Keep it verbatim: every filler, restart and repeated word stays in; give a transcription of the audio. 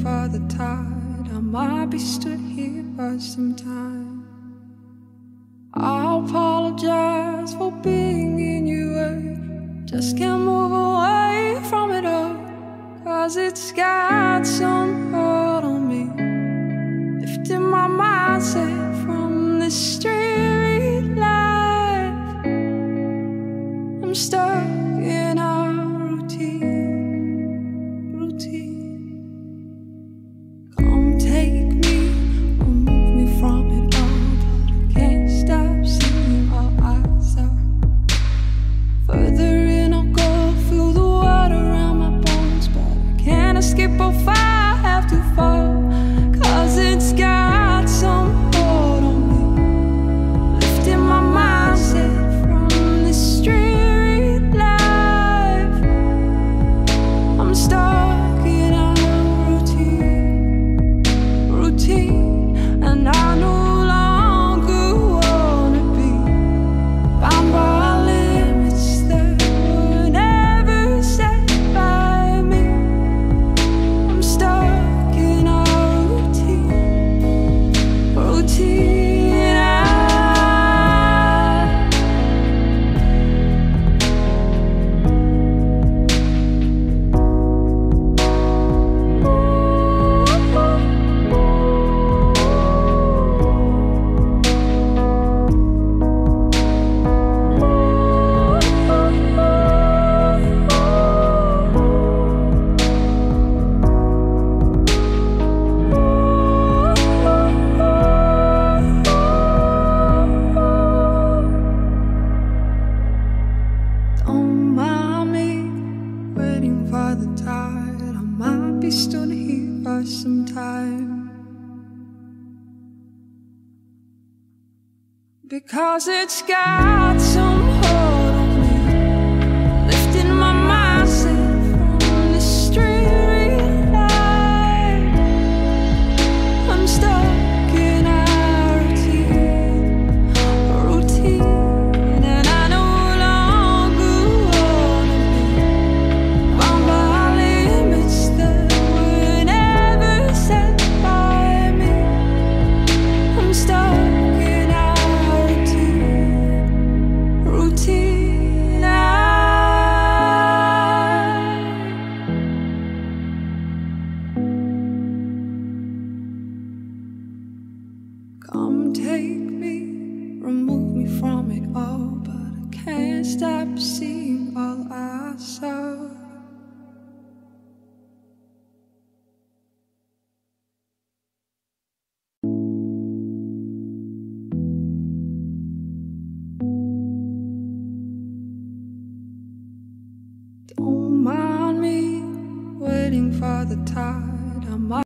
for the tide. I might be stood here for some time. I apologize for being in your way. Just can't move away from it all, 'cause it's got some hold on me. Lifting my mindset from this street life. I'm stuck in a routine, routine. Come take me, remove me from it all, but I can't stop seeing all I saw. Further in I'll go, feel the water around my bones, but I can't escape how far I have to fall, 'cause it's got some hold on me. Lifting my mindset from this street life. I'm stuck in a routine, routine, and I no longer wanna be bound by limits that were never set by me. I'm stuck in a routine, routine. Don't mind me waiting for the tide. I might be stood here for some time, because it's got some hold on me. Lifting my mindset from the street light. I'm stuck in a routine, routine, and I no longer wanna be bound by limits that were never set by me. I'm stuck in a routine, routine. Come take me, remove me from it all, but I can't stop seeing all I saw. Don't mind me waiting for the tide. I might